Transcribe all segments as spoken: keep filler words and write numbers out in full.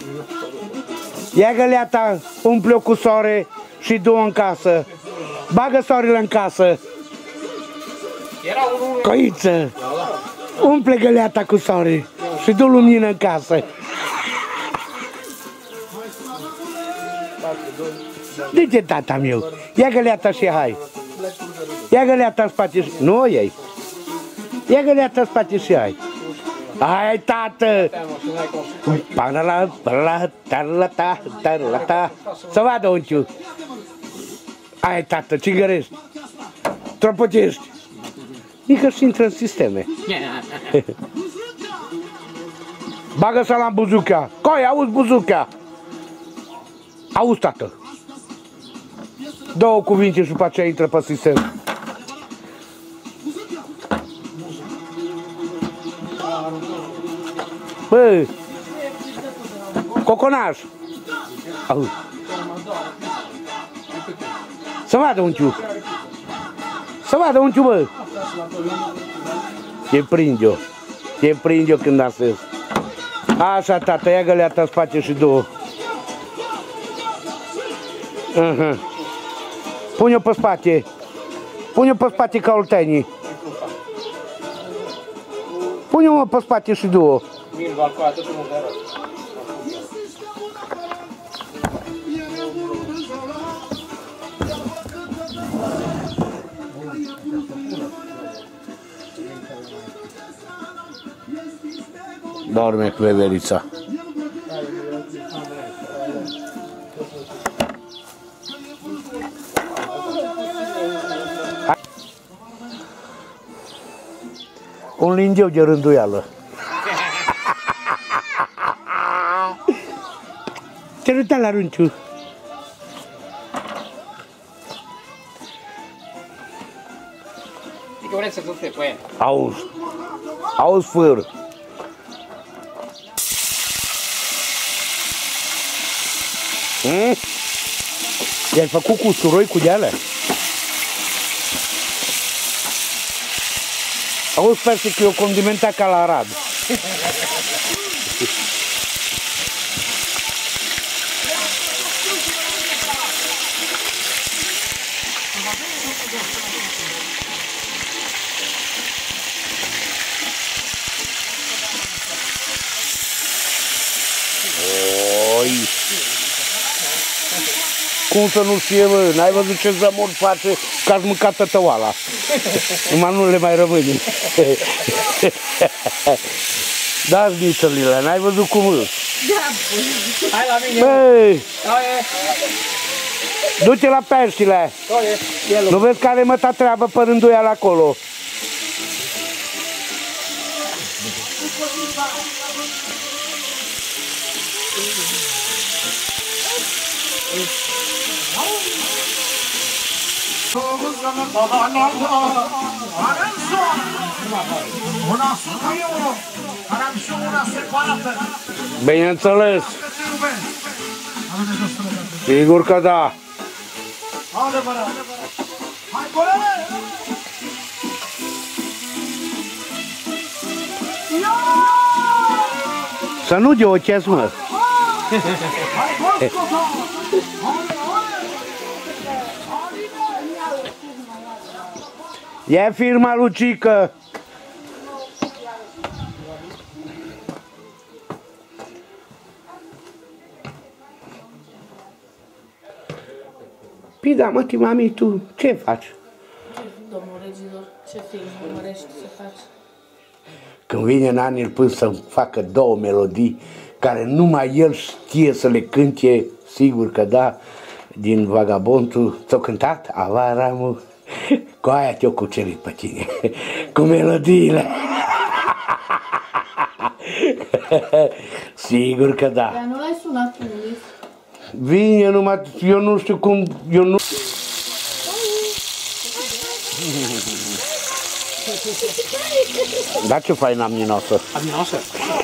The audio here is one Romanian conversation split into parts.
Ia găleata, umple-o cu soare și du-o în casă. Bagă soarele în casă. Coiță, umple găleata cu soare și du lumină în casă. De ce, tata meu? Ia găleata și hai. Ia găleata în spate și... Nu o iei. Ia găleata în spate și hai. Hai, tată! Parala, parala, tarlata, tarlata. Să vadă unciu. Hai, tată, cingărești. Tropotești. Nică și intră în sisteme. Bagă să la buzuca. Coi, auzi buzuca. Auzi, tată. Două cuvinte și după aceea intră pe sistem. Bă, coconaș. Auzi. Să vadă unciu. Să vadă unciu, bă. Te prind eu. Te prind eu când asez. Așa, tată, ia găleata în spate și două. Uh-huh. Pune-o pe spate. Pune-o pe spate ca oltenii. Pune-o pe spate și două. Dorme cu veverița. Un lingeu de rânduială. Te-ai uitat la Runciu. Auzi. Auzi, fără. Hmm? I-ai făcut cu usturoi cu de-alea? Auzi, sper că e o condimentă ca la Arad. Oi. Cum să nu știe, bă? N-ai văzut ce zămor face că ați mâncat tătăoala. Numai nu le mai rămâne. Da-ți nițările, n-ai văzut cum îl? Da, hai la mine. Băi! Du-te la peștile. Nu vezi că are măta treabă pe rânduială acolo? Bineînțeles. Sigur că da. Să nu geocezi, mă. E firma Lucică. Păi da, mă, mami, tu ce faci? Domnul regizor, ce film urmărești să faci? Când vine Nanil până să facă două melodii care numai el știe să le cânte, sigur că da, din Vagabondul, ți-o cântat? Avaramu, cu aia te-o cucerit pe tine, cu melodiile. Sigur că da. Dar nu l-ai sunat cu Ulis? Vine numai, eu nu știu cum, eu nu... Da, ce faină aminoasă. Aminoasă?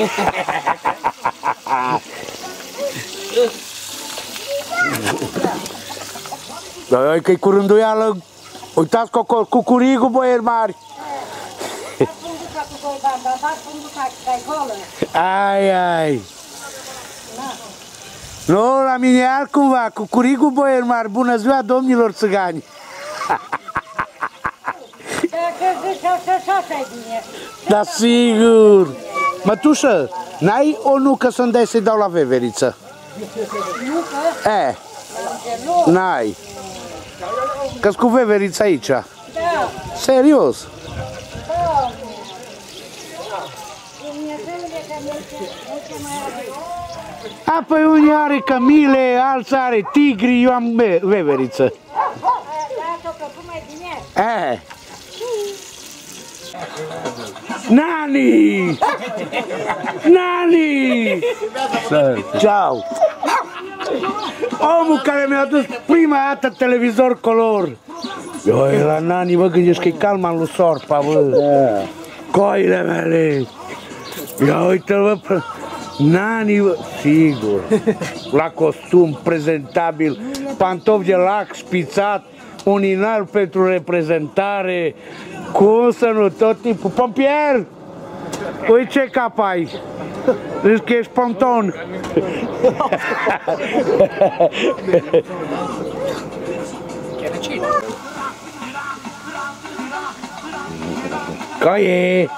Da, că-i cu rânduială, uitați cucurigul, boieri mari. Ai, ai. Nu, la mine altcumva, cu curigul boier mari. Bună ziua, domnilor țigani! Da, sigur! Mătușă, n-ai o nucă să-mi dai să-i dau la veveriță? Nucă? E, n-ai. Că-s cu veverița aici. Da. Serios? Da. A, păi unii are cămile, alții are tigri, eu am veveriță. E. Nani! Nani! Ciao! Omul care mi-a adus prima dată televizor color. Eu la Nani, mă gândești că e calma lui Sorpa, bă. Coile mele! Ia uite-l, bă, Nani, bă, sigur. La costum prezentabil, pantofi de lac spițat, un inar pentru reprezentare. Cum să nu, tot timpul. Pompier! Uite ce cap ai! Zici că ești ponton! Ca e?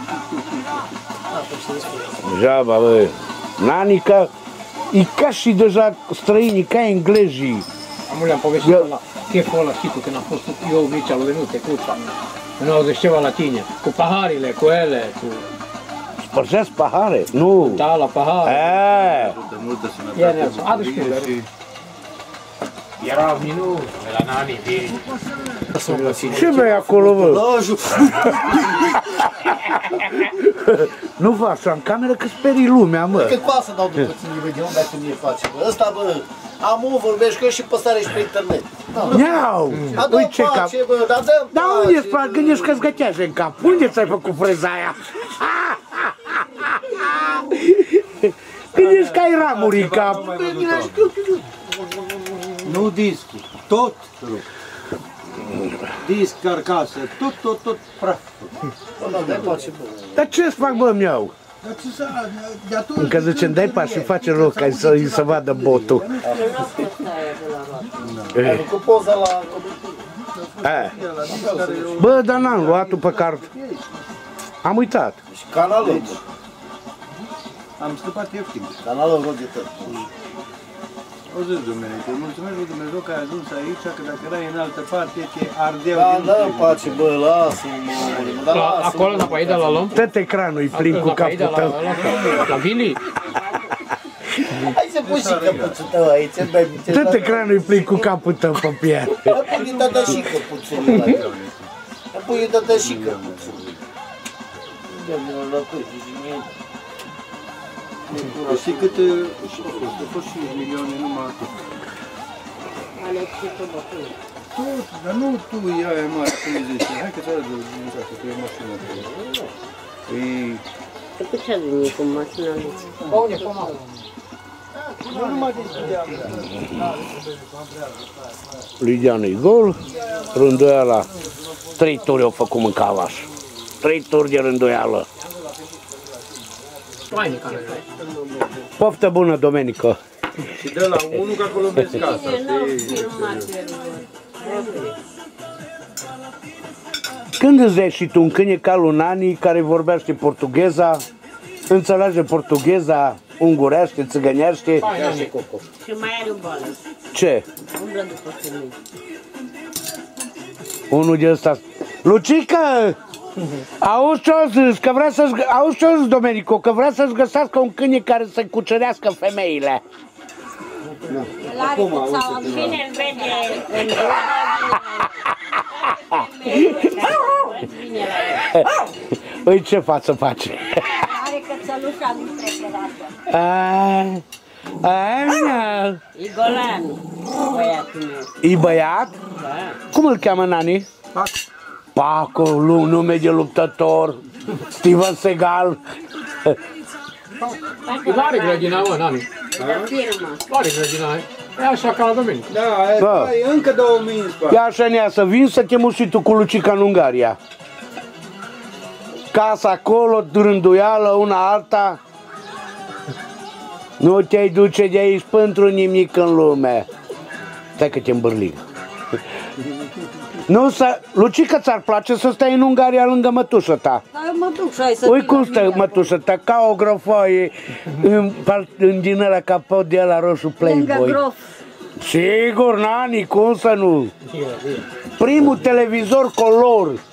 Jaba, bă! Nani, ca... E ca și deja străinii, ca englezii. Am le-am povestit ăla, cheful ăla, știi tu, când am fost eu mici, al venit tecuța, în nouăzeci ceva la tine, cu paharile, cu ele, cu... Spărgeați pahare? Nu! Da, la pahare. Eee! Ia Nelson, adu și tu. Era minut, la Nani, vii. Ce vrei acolo, bă? Nu vă așa în cameră că sperii lumea, mă. Cât poate să dau după ține de unde dacă mi-e face, bă. Ăsta, bă, amu, vorbești că și păsare și pe internet. Iau! Uite ce cap. Bă, dar dă-mi Dar unde-ți fac? Gândești că-ți gătează în cap. Unde ți-ai făcut freza aia? Gândești că ai ramuri în cap. Nu discul, tot disc, carcasă, tot, tot, tot praf. Dar ce-ți fac, bă, mi-au? Încă zicem, dai pași și face loc ca să-i să vadă botul. Ai făcut poza la... Bă, dar n-am luat-o pe card. Am uitat. Și canalul. Am scăpat ieftin. Canalul rog de tot. O zi, Dumnezeu, mulțumesc lui Dumnezeu că ai ajuns aici, că dacă erai în altă parte, te ardeau. Da, dă-mi pace, bă, lasă-mă, mă, lasă-mă. Acolo, înapoi, de la luăm? Tot ecranul e plin cu capul tău. La Vili? Hai să pui și căpuțul tău aici, dai puțin. Tot ecranul e plin cu capul tău, Pompier. Dar pui tata și căpuțul ăla. Dar pui tata și căpuțul. Unde la tăi, și mie. Știi cât a fost cinci milioane numai atât. Tot, dar nu tu e aia mare, cum îi zici, hai că ți arăt din casă, că e mașina ta. Pe cu ce a venit cu mașina lui? Unde, cum am? Nu numai de studiam. Lui Deanu-i gol, rânduiala, trei turi au făcut în cavaș. Trei turi de rânduială. Poftă bună, Domenico! Și dă la unul că acolo vezi casa. Când îți vezi și tu un câine ca lui Nani care vorbește portugheza, înțelege portugheza, ungurește, țigănește? Și mai are o boală. Ce? Umblă după femei. Unul de ăsta... Lucica! Auzi ce-o zis, că vrea să-ți... Auzi ce-o zis, Domenico, că vrea să-ți găsească un câine care să cucerească femeile. Acum, cine îl vede în Uite ce față face. are cățălușa nu preferată. Aaa... Aaa... E golan, băiatul meu. E băiat? Da. Cum îl cheamă, Nani? Paco. Paco, nume de luptător. Steven Seagal. Are grădina, mă, Nani. Firma. Are grădina, e așa ca la Domenico. Da, Da. e încă două mii în spate. Ia așa, Nea, să vin să te muși și tu cu Lucica în Ungaria. Casa acolo, rânduială, una alta. Nu te-ai duce de aici pentru nimic în lume. Stai că te îmbârlig. Nu să... Lucica, ți-ar place să stai în Ungaria lângă mătușă ta? Dar eu mă duc și ai să Ui vii cum la stă mine mătușă ta, ca o grofoaie în, în din ăla capot de ăla roșu acolo. Lângă Playboy. grof. Sigur, nani, cum să nu? Primul televizor color